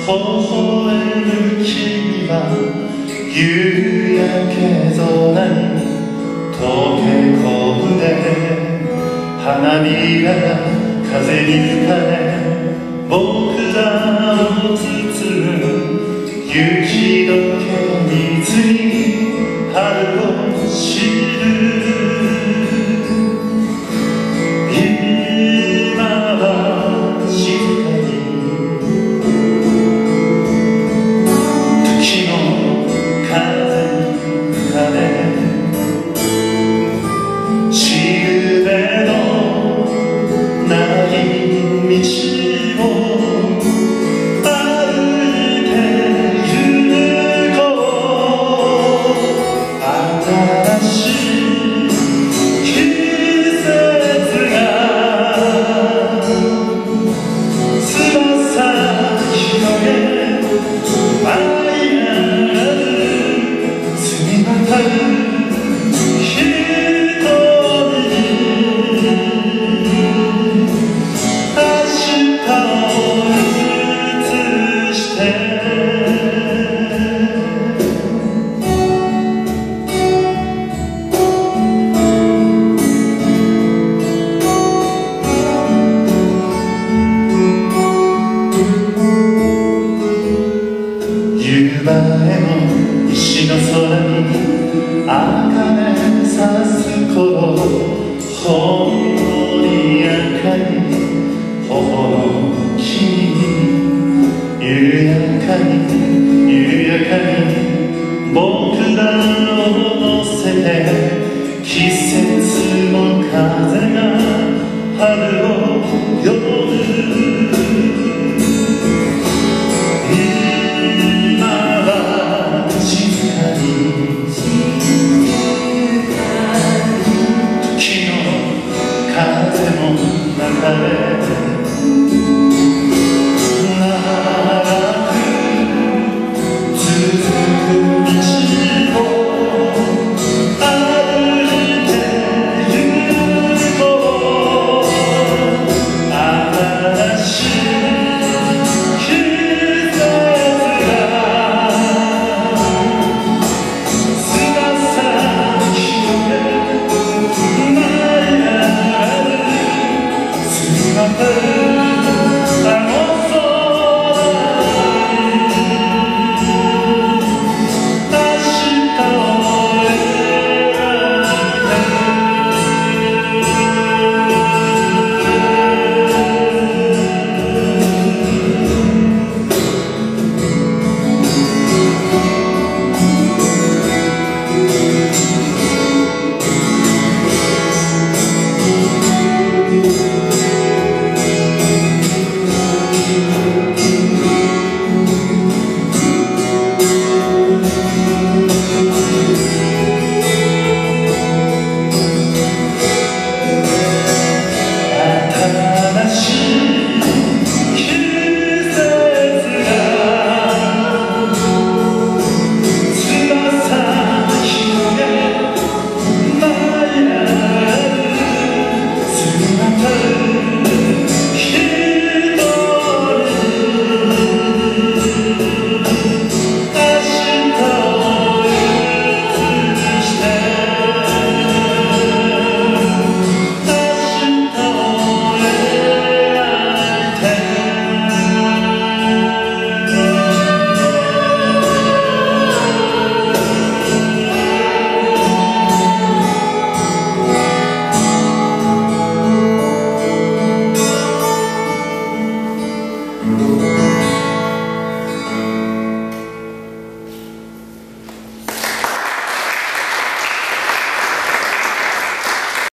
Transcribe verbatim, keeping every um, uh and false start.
微笑む君は夕焼け空に溶け込んで、花びらが風に吹かれ僕らを包む雪解け水に春を知る。今は静かに時の風に吹かれ、しぐれのない道を歩いてゆこう。新しい季節が翼広げ舞い上がる、澄み渡る夕映えの石の空に茜さす頃、ほんのり赤い頬の君、緩やかに緩やかに僕らを乗せて、季節の風が春を呼ぶ。風の中で